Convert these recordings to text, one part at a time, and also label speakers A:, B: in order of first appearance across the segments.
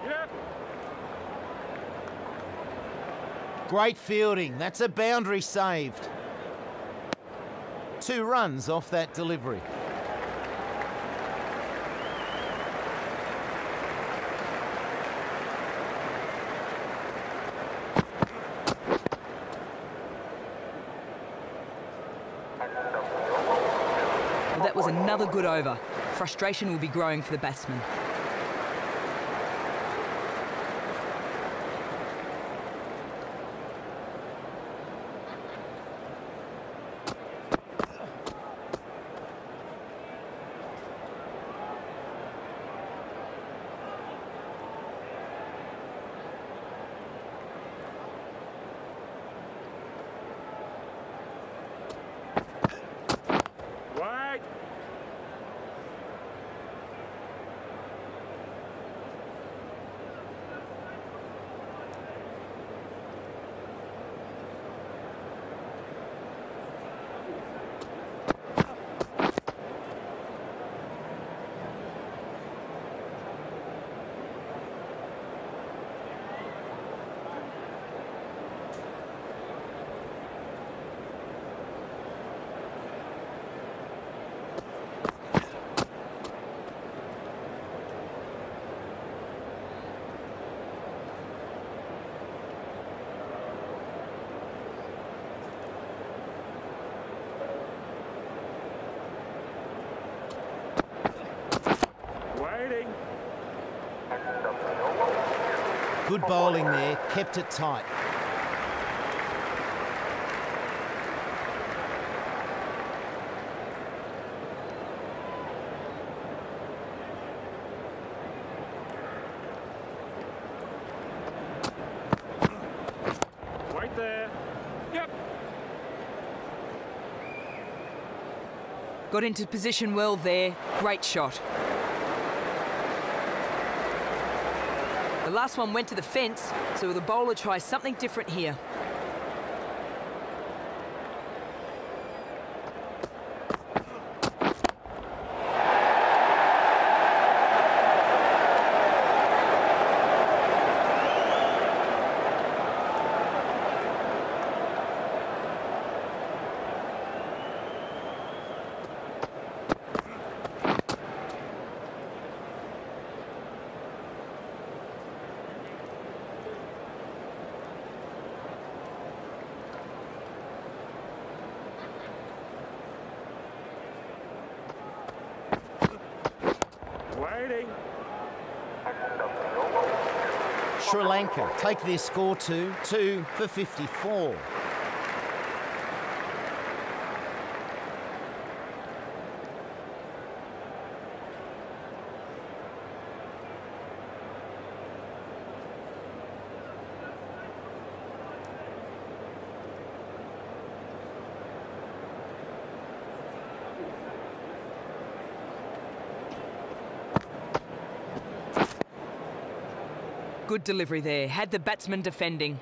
A: Great fielding. That's a boundary saved. 2 runs off that delivery.
B: Well, that was another good over. Frustration will be growing for the batsman.
A: Good bowling there, kept it tight.
C: Right there. Yep.
B: Got into position well there. Great shot. The last one went to the fence, so the bowler tries something different here.
C: Waiting.
A: Sri Lanka take their score to 2 for 54.
B: Good delivery there. Had the batsman defending.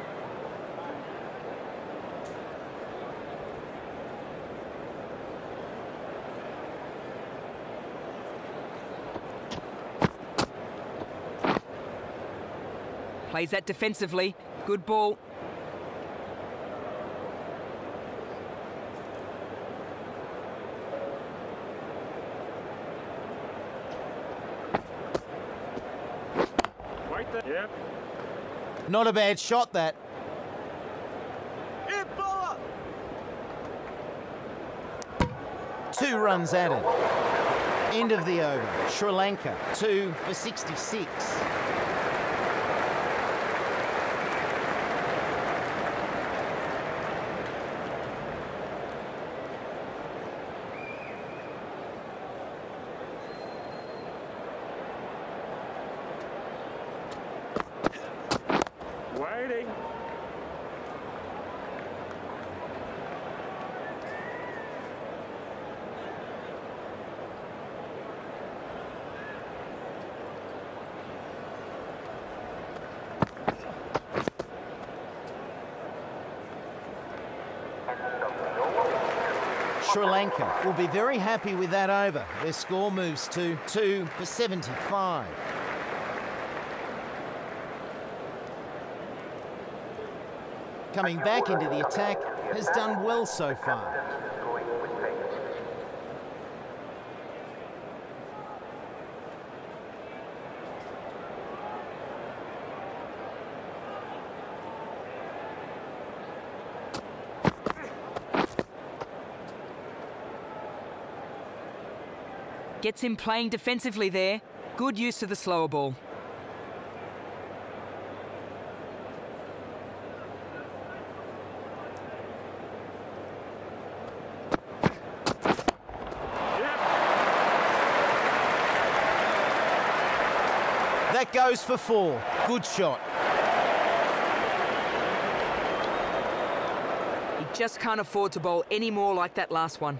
B: Plays that defensively. Good ball.
C: Yep.
A: Not a bad shot, that.
C: Hit bowler.
A: 2 runs added. End of the over. Sri Lanka 2 for 66.
C: Waiting.
A: Sri Lanka will be very happy with that over. Their score moves to 2 for 75. coming back into the attack, has done well so far.
B: Gets him playing defensively there. Good use of the slower ball.
A: That goes for 4. Good shot.
B: He just can't afford to bowl any more like that last one.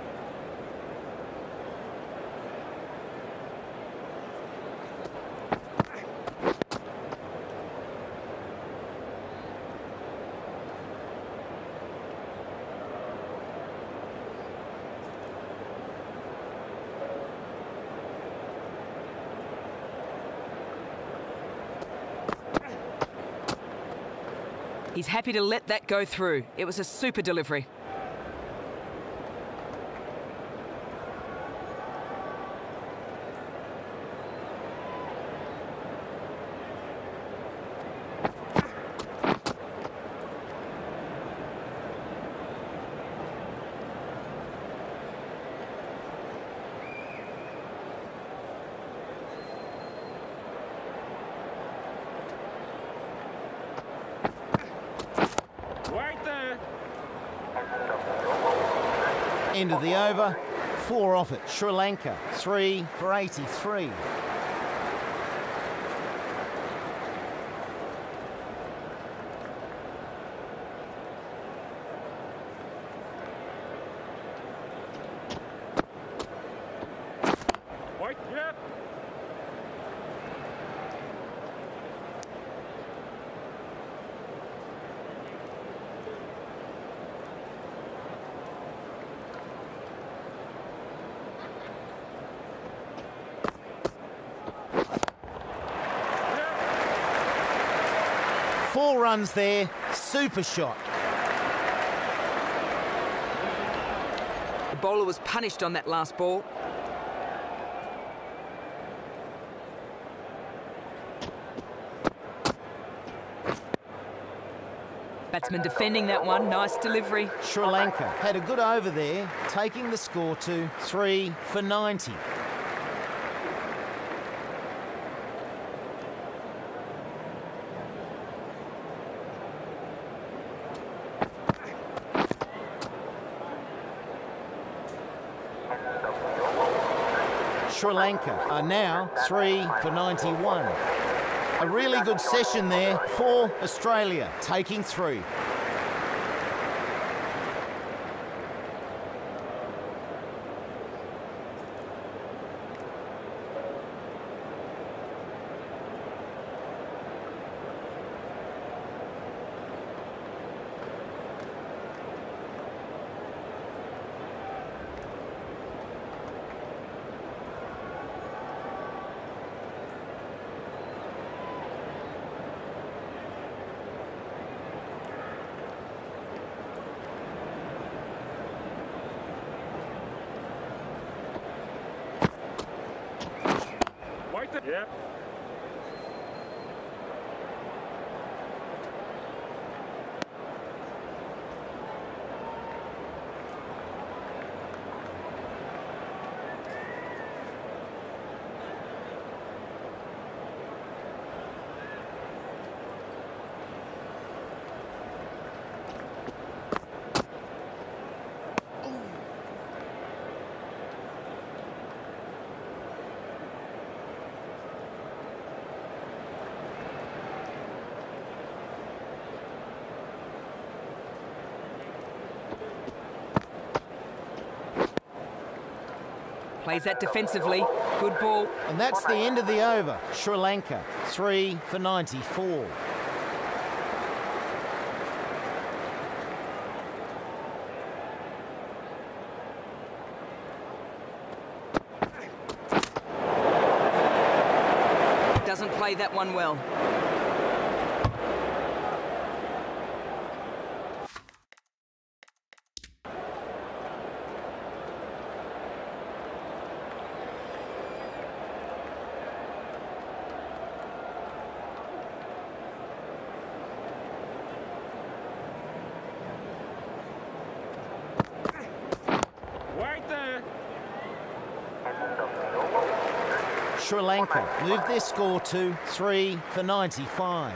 B: He's happy to let that go through. It was a super delivery.
C: Right there.
A: End of the over. 4 off it. Sri Lanka, 3 for 83.
C: Right, yep.
A: Four runs there. Super shot.
B: The bowler was punished on that last ball. Batsman defending that one. Nice delivery.
A: Sri Lanka had a good over there, taking the score to 3 for 90. Sri Lanka are now 3 for 91. A really good session there for Australia, taking 3.
C: Right there. Yep.
B: Plays that defensively. Good ball.
A: And that's the end of the over. Sri Lanka, 3 for 94.
B: Doesn't play that one well.
A: Sri Lanka move their score to 3 for 95.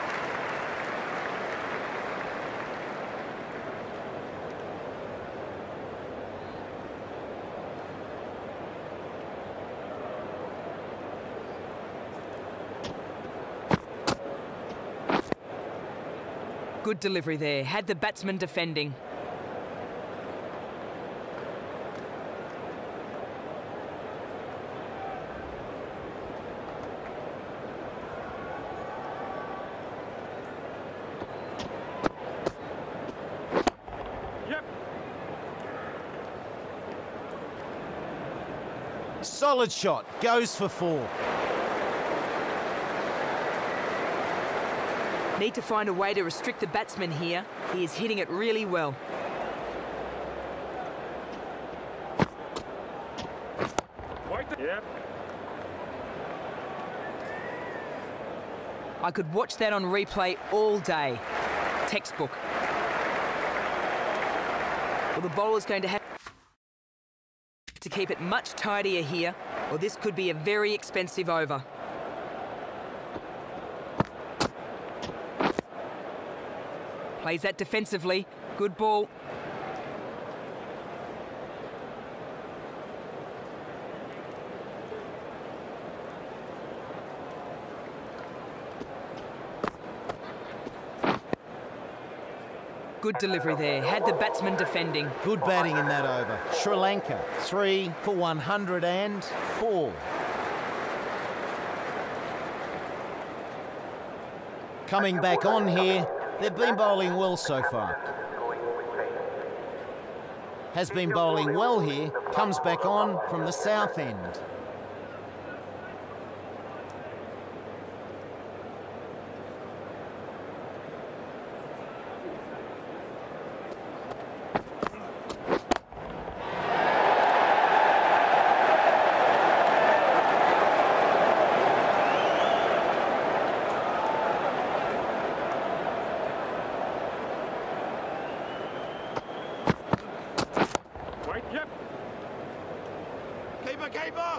B: Good delivery there. Had the batsman defending.
C: Yep.
A: Solid shot, goes for 4.
B: Need to find a way to restrict the batsman here. He is hitting it really well.
C: Yep.
B: I could watch that on replay all day. Textbook. Well, the bowler's going to have to keep it much tidier here, or this could be a very expensive over. Plays that defensively. Good ball. Good delivery there. Had the batsman defending.
A: Good batting in that over. Sri Lanka 3 for 104. Coming back on here, they've been bowling well so far. Has been bowling well here, comes back on from the south end.
C: Yep.
D: Keeper, keeper!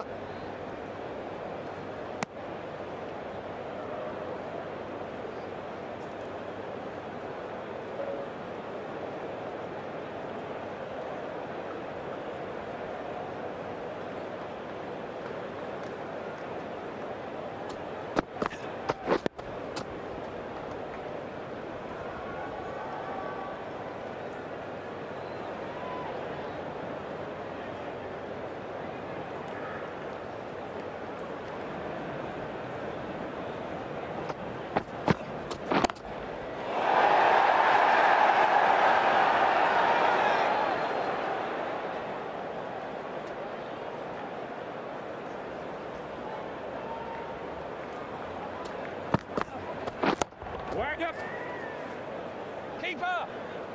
C: Yep.
D: Keeper!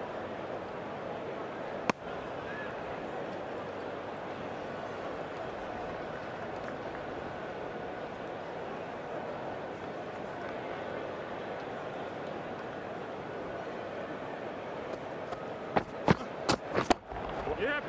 C: Yep.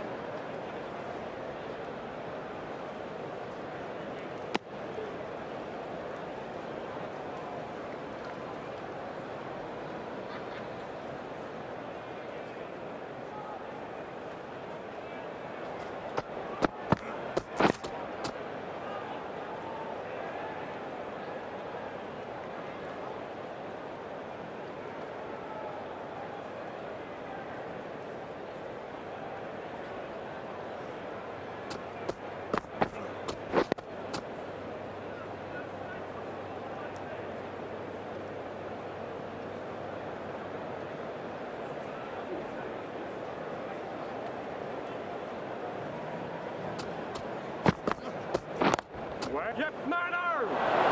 C: Yep, no!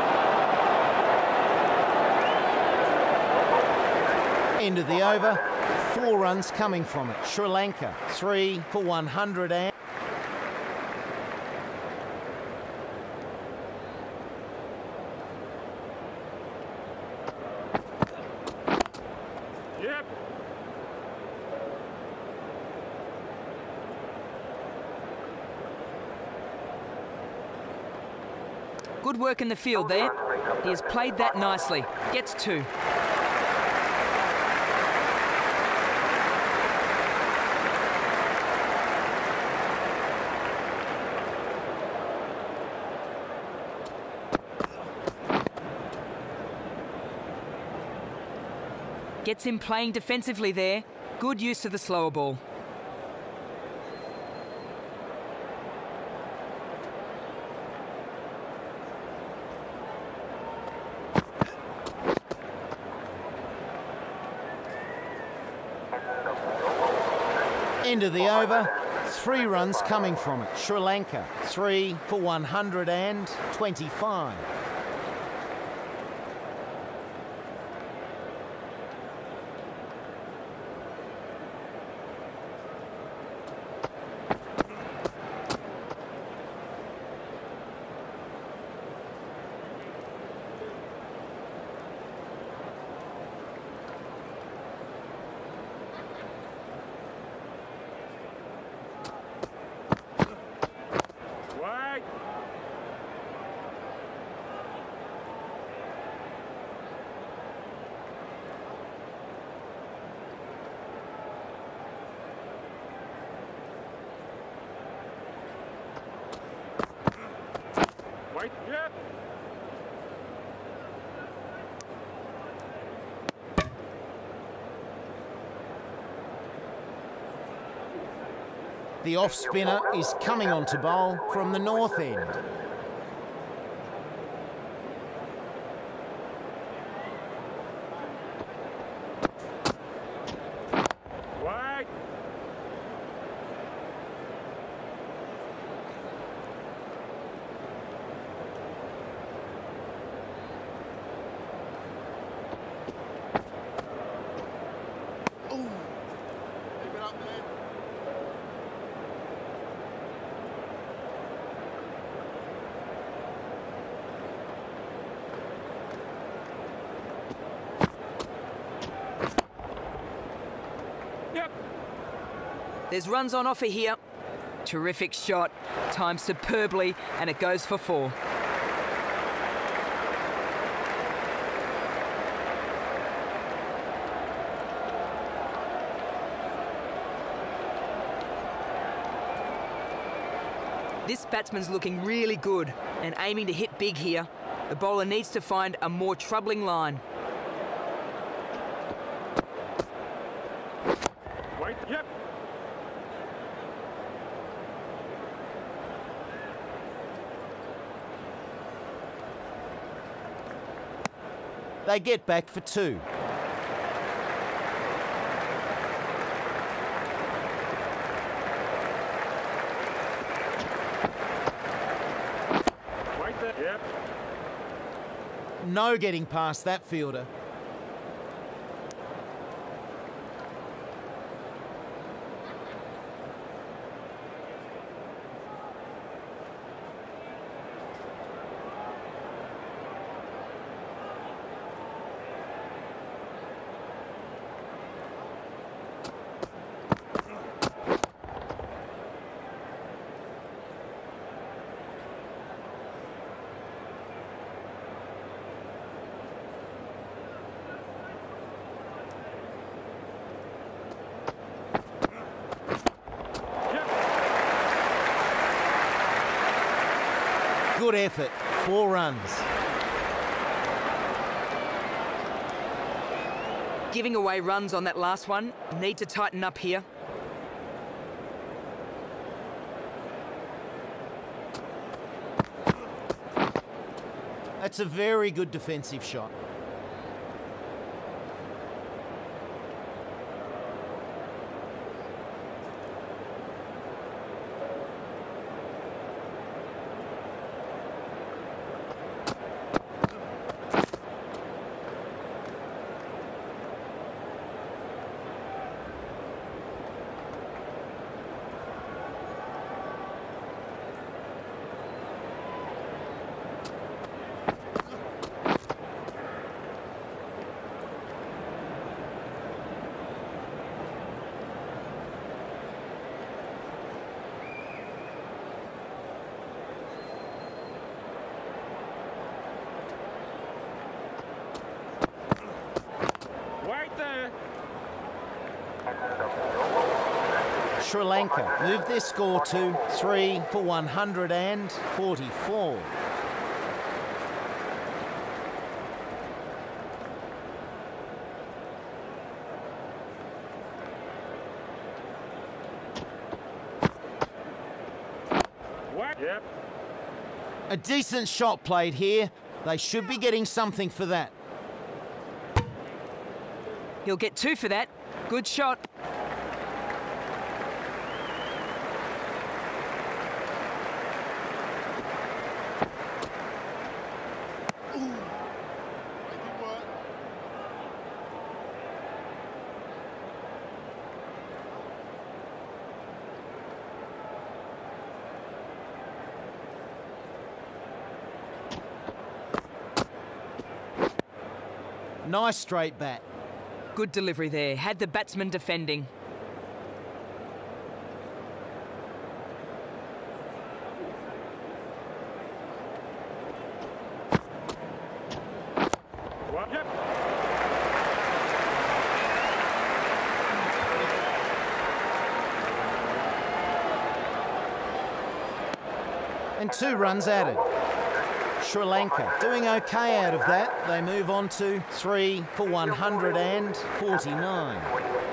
A: End of the over, 4 runs coming from it. Sri Lanka 3 for 100 and...
C: Yep.
B: Good work in the field there. He has played that nicely. Gets 2. Gets him playing defensively there. Good use of the slower ball.
A: End of the over. 3 runs coming from it. Sri Lanka, 3 for 125.
C: Wide. Wide. Yep.
A: The off spinner is coming on to bowl from the north end.
C: Wide. Yep.
B: There's runs on offer here. Terrific shot. Timed superbly, and it goes for 4. This batsman's looking really good and aiming to hit big here. The bowler needs to find a more troubling line.
C: Wide. Yep.
A: They get back for 2.
C: Wide. Yep.
A: No getting past that fielder. Good effort, 4 runs.
B: Giving away runs on that last one. Need to tighten up here.
A: That's a very good defensive shot. Sri Lanka move their score to 3 for 144.
C: Yep.
A: A decent shot played here. They should be getting something for that.
B: He'll get 2 for that. Good shot.
A: Nice straight bat.
B: Good delivery there. Had the batsman defending.
C: Yep.
A: And 2 runs added. Sri Lanka doing okay out of that. They move on to 3 for 149.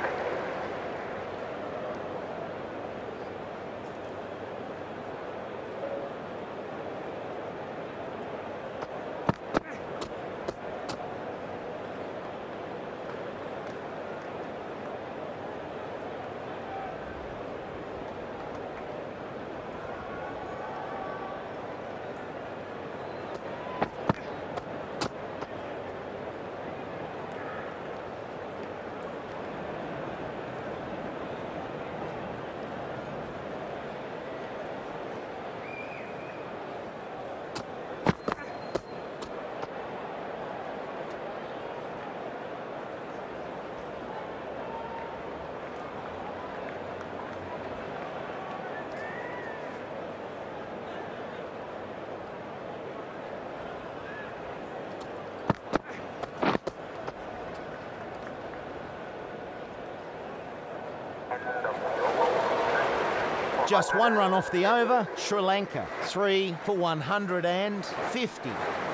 A: Just 1 run off the over. Sri Lanka 3 for 150.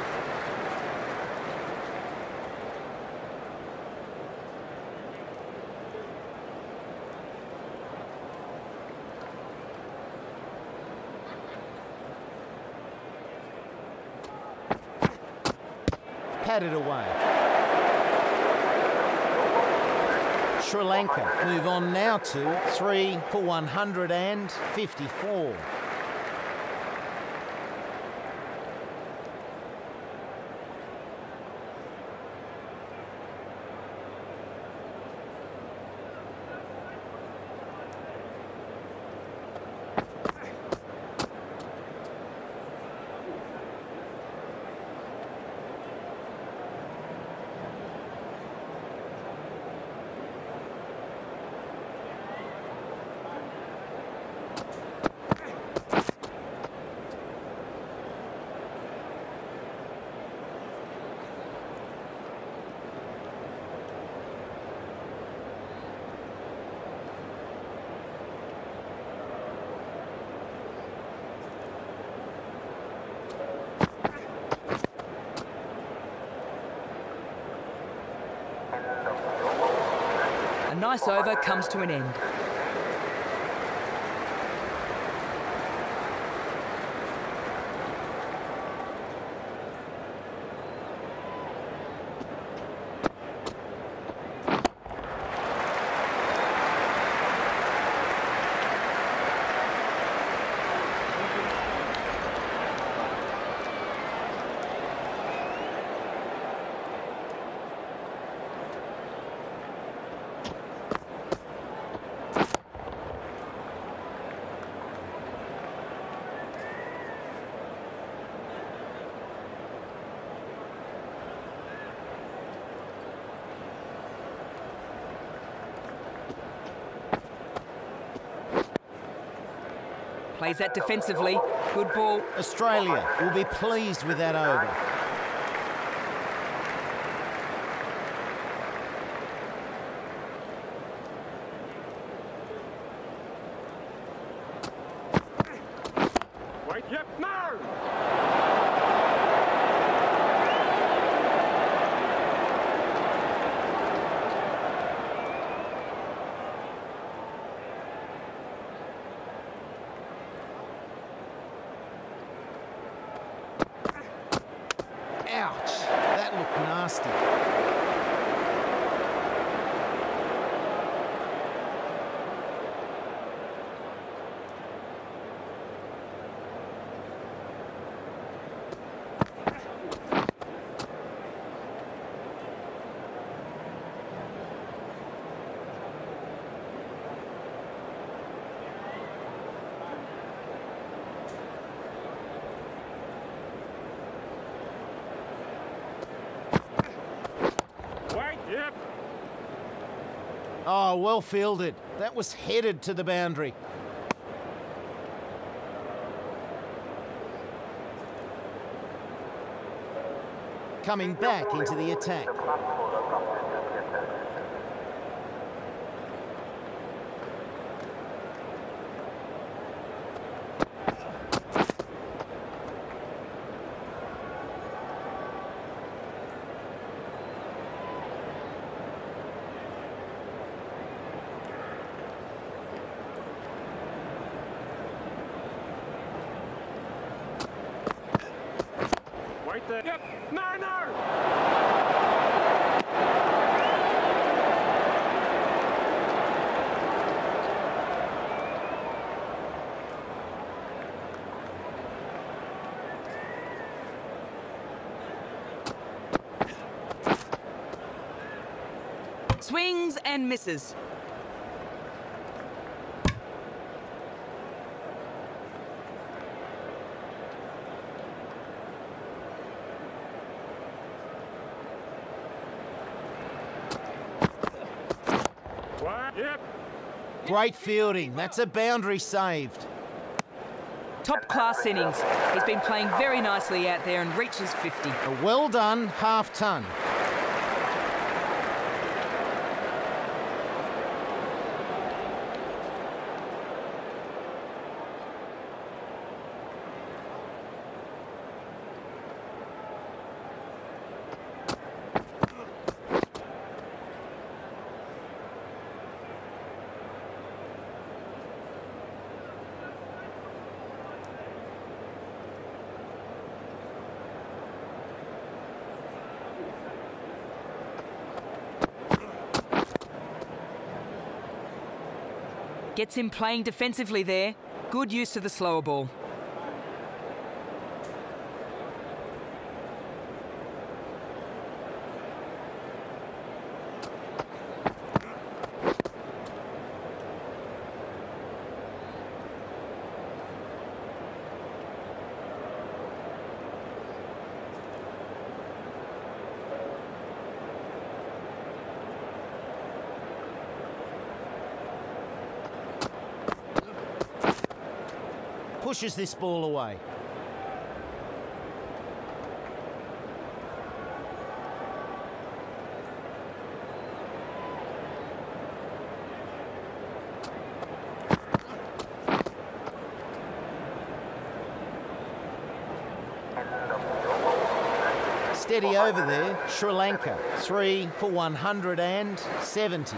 A: Patted away. Sri Lanka move on now to 3 for 154.
B: A nice over comes to an end. Plays that defensively. Good ball.
A: Australia will be pleased with that over. nasty.
C: Wait, yep.
A: Oh, well fielded. That was headed to the boundary. Coming back into the attack.
C: Wait there. Yep. No, no.
B: Swings and misses.
C: What? Yep.
A: Great fielding. That's a boundary saved.
B: Top-class innings. He's been playing very nicely out there and reaches 50.
A: A well done half-ton.
B: Gets him playing defensively there. Good use of the slower ball.
A: Pushes this ball away. Steady over there, Sri Lanka, 3 for 170.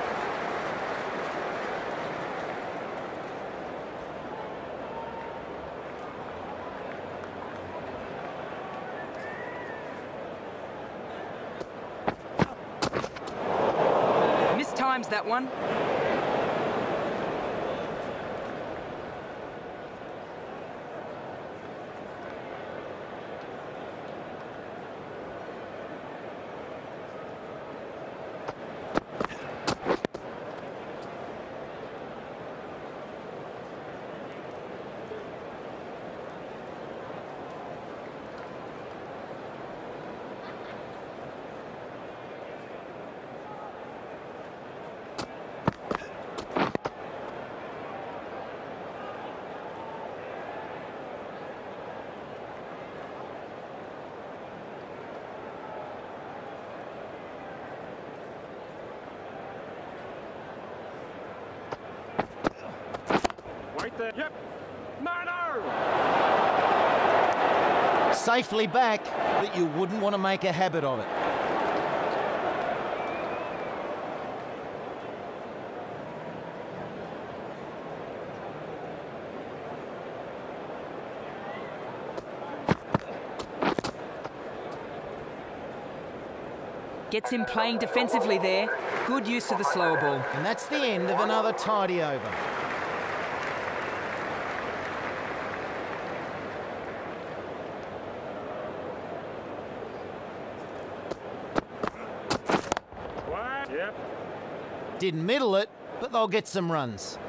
B: Mistimes that one.
C: Wait there. Yep. No, no.
A: Safely back, but you wouldn't want to make a habit of it.
B: Gets him playing defensively there. Good use of the slower ball.
A: And that's the end of another tidy over.
C: Wide. Yep.
A: Didn't middle it, but they'll get some runs.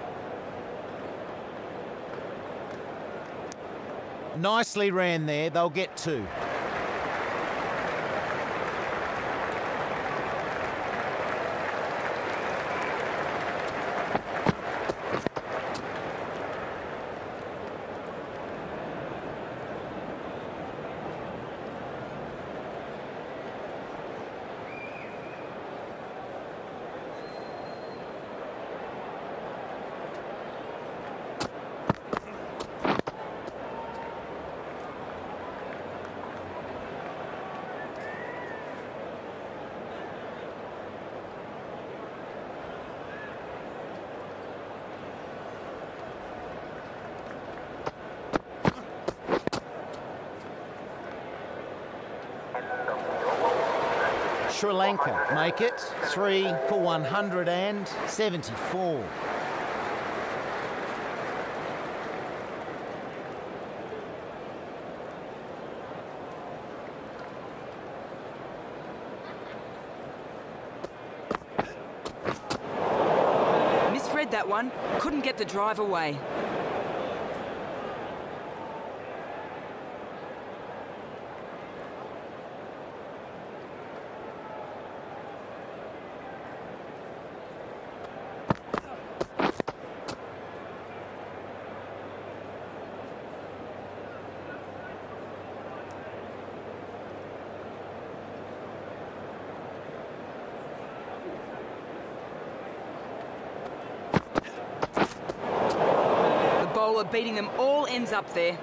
A: Nicely ran there, they'll get 2. Sri Lanka make it 3 for 174.
B: Misread that one. Couldn't get the drive away. Beating them all ends up there.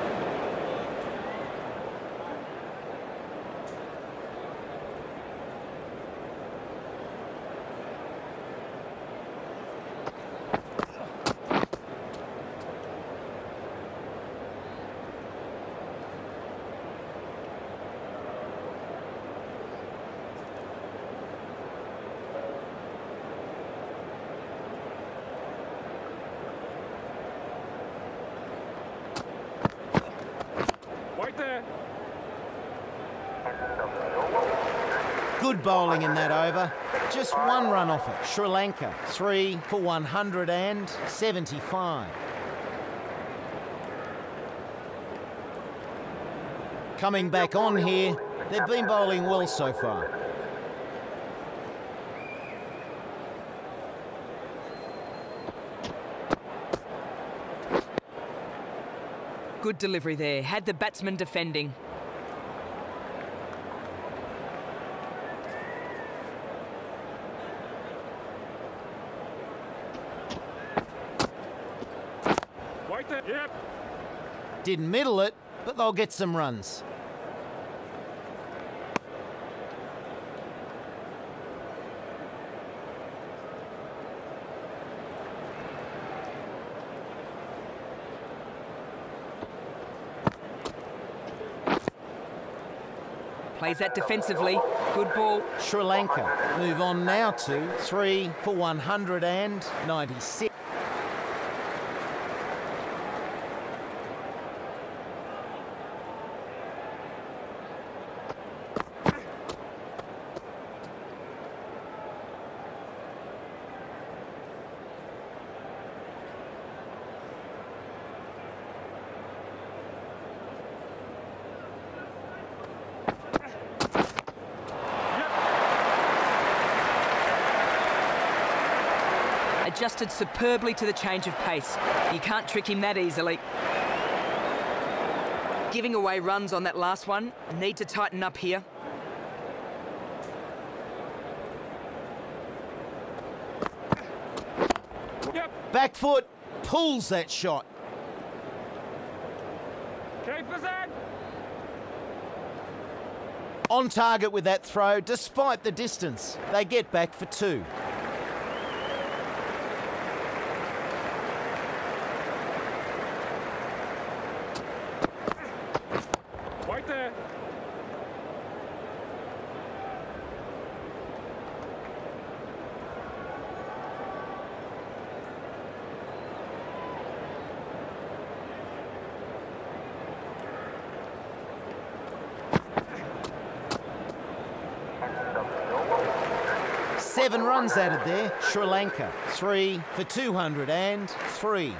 A: Good bowling in that over. Just 1 run off it. Sri Lanka 3 for 175. Coming back on here, they've been bowling well so far.
B: Good delivery there. Had the batsman defending.
C: Right there. Yep.
A: Didn't middle it, but they'll get some runs.
B: Plays that defensively. Good ball.
A: Sri Lanka move on now to 3 for 196.
B: Adjusted superbly to the change of pace. You can't trick him that easily. Giving away runs on that last one. Need to tighten up here.
C: Yep.
A: Back foot pulls that shot.
C: Keep us in.
A: On target with that throw, despite the distance. They get back for 2.
C: Right there.
A: 7 runs added there. Sri Lanka, 3 for 203.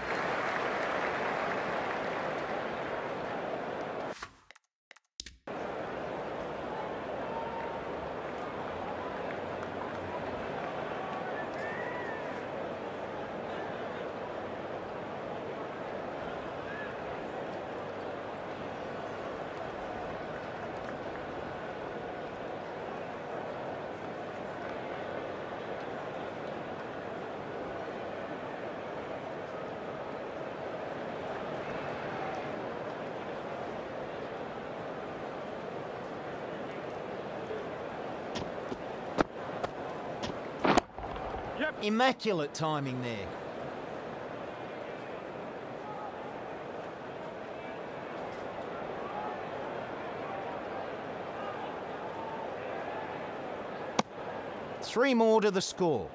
A: Immaculate timing there. Three more to the score.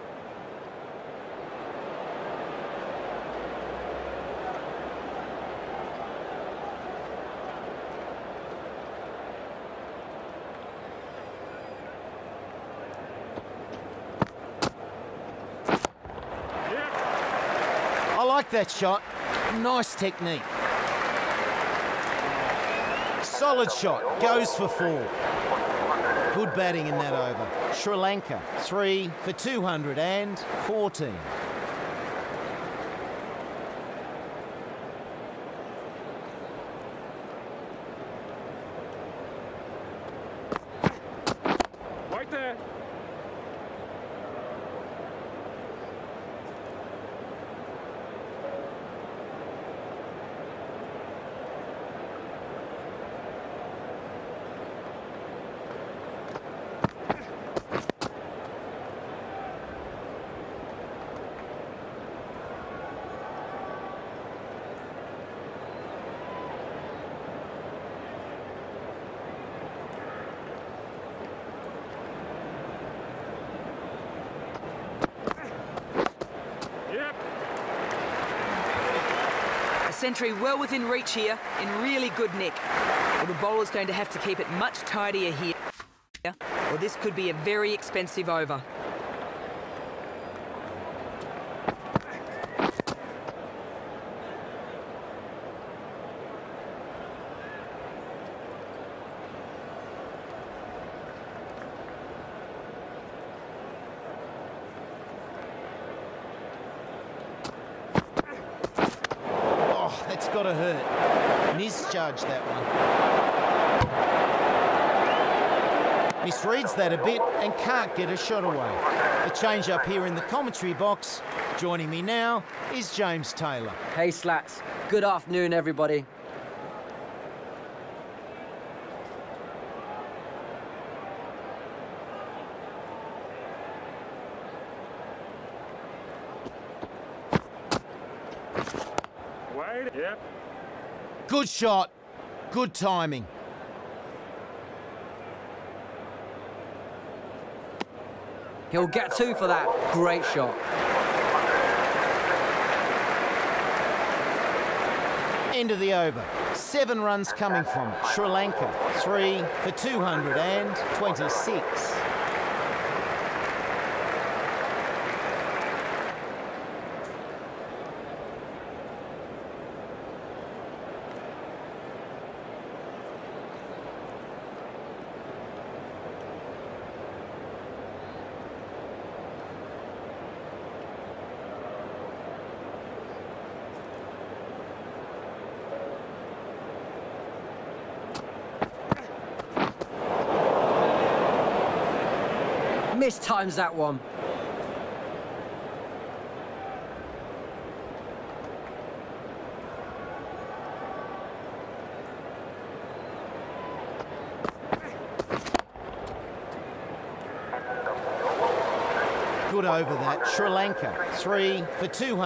A: I like that shot. Nice technique. Solid shot. Goes for 4. Good batting in that over. Sri Lanka, 3 for 214.
C: Right there.
B: A century well within reach here, in really good nick. Well, the bowler's going to have to keep it much tidier here, or this could be a very expensive over.
A: That's got to hurt. Misjudged that one. Misreads that a bit and can't get a shot away. A change up here in the commentary box. Joining me now is James Taylor.
D: Hey Slats, good afternoon everybody.
C: Wide. Yep.
A: Good shot. Good timing.
D: He'll get 2 for that. Great shot.
A: End of the over. 7 runs coming from it. Sri Lanka, 3 for 226.
D: Mistimes that one.
A: Good over that. Sri Lanka, 3 for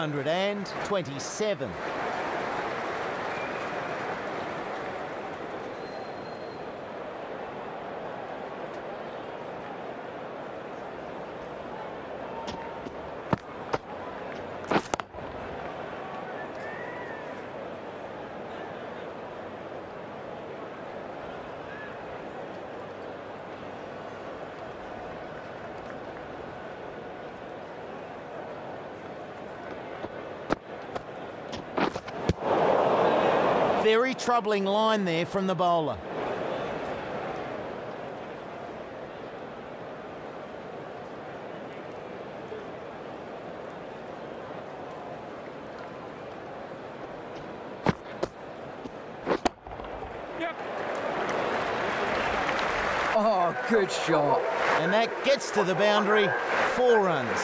A: 227. Very troubling line there from the bowler.
C: Yep.
D: Oh, good shot.
A: And that gets to the boundary, 4 runs.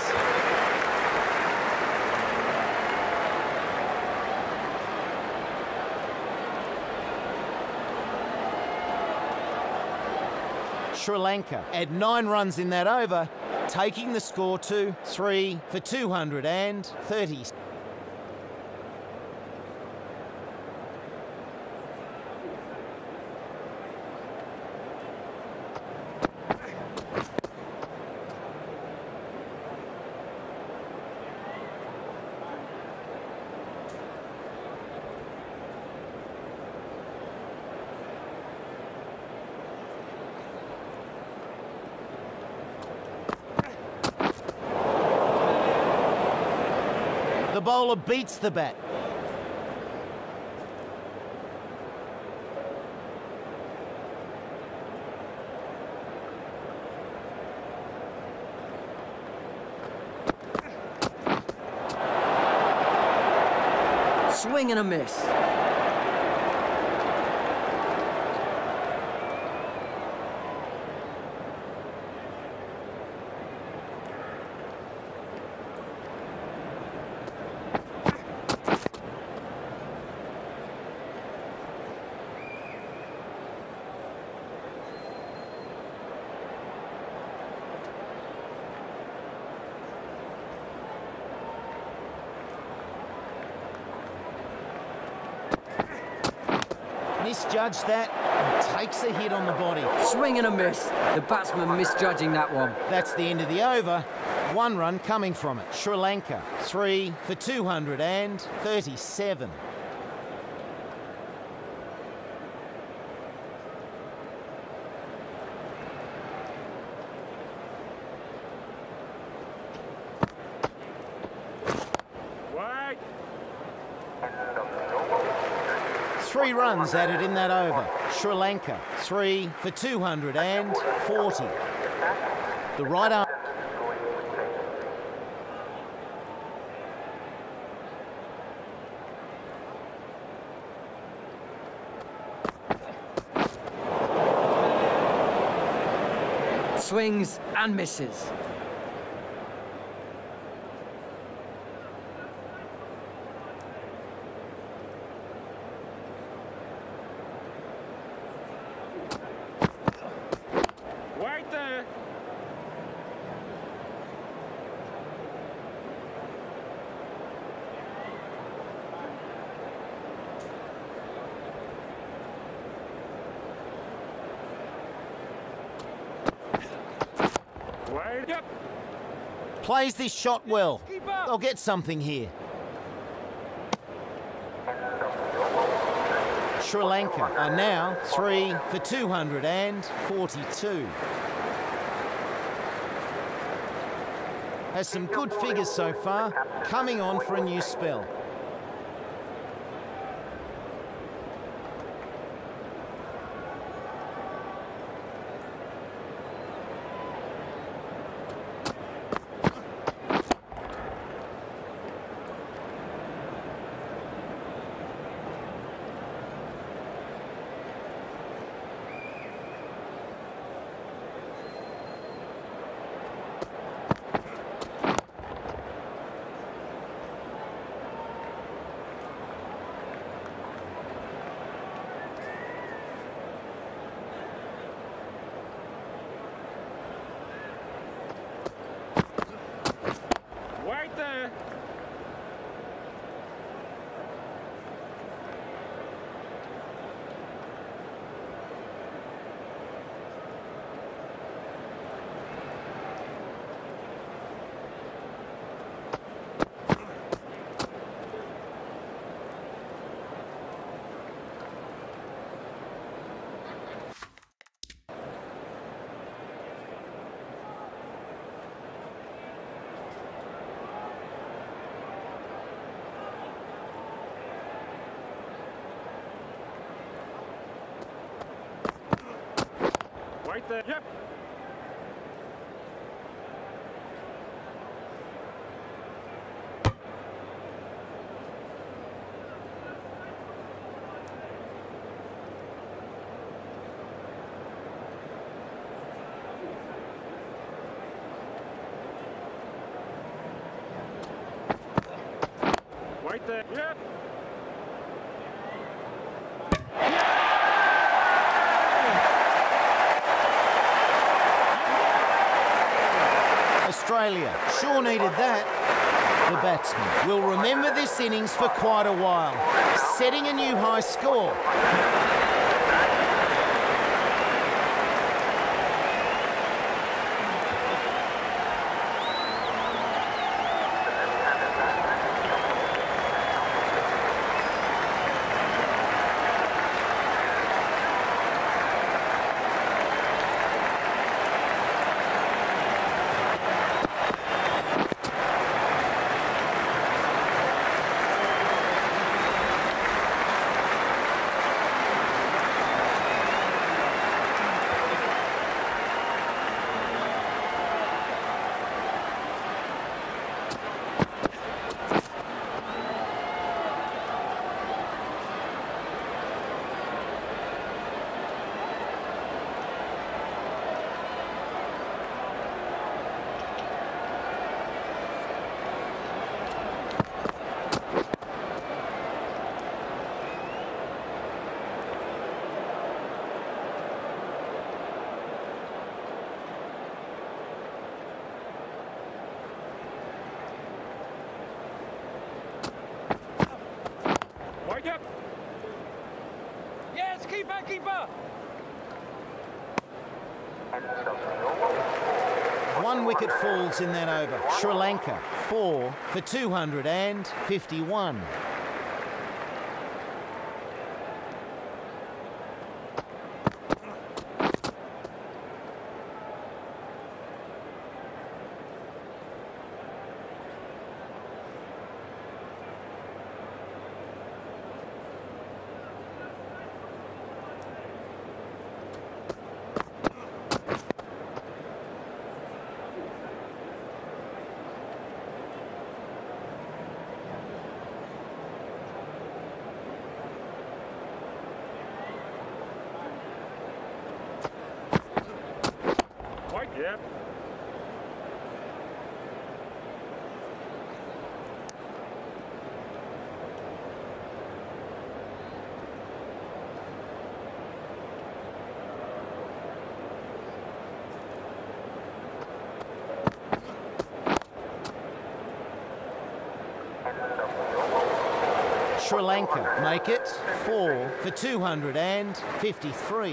A: Sri Lanka at 9 runs in that over, taking the score to 3 for 230. The bowler beats the bat.
D: Swing and a miss.
A: Misjudged that and takes a hit on the body.
D: Swing and a miss. The batsman misjudging that one.
A: That's the end of the over. 1 run coming from it. Sri Lanka, 3 for 237.
C: Wide.
A: 3 runs added in that over. Sri Lanka, 3 for 240. The right arm.
D: Swings and misses.
C: Right there. Wide. Yep.
A: Plays this shot well.
C: Keep up.
A: They'll get something here. Sri Lanka are now 3 for 242. Has some good figures so far, coming on for a new spell.
C: Right there. Yep. Right there. Yep.
A: Australia sure needed that. The batsman will remember this innings for quite a while, setting a new high score.
C: Wake up.
D: Yes, keeper, keeper.
A: One wicket falls in that over. Sri Lanka 4 for 251.
C: Yep.
A: Sri Lanka make it 4 for 253.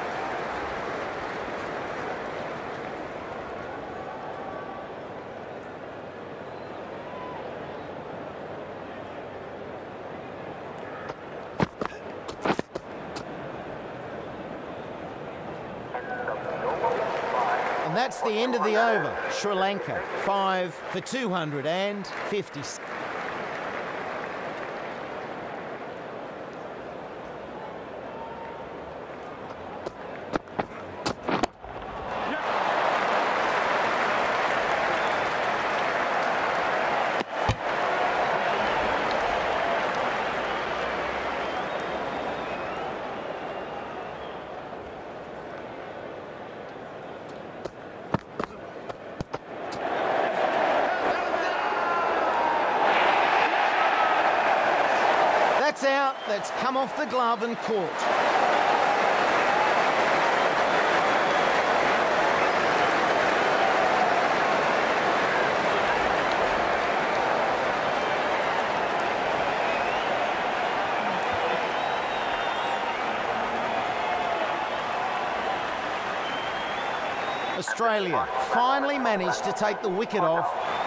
A: And that's the end of the over. Sri Lanka 5 for 250. That's out. That's come off the glove and caught. Australia finally managed to take the wicket off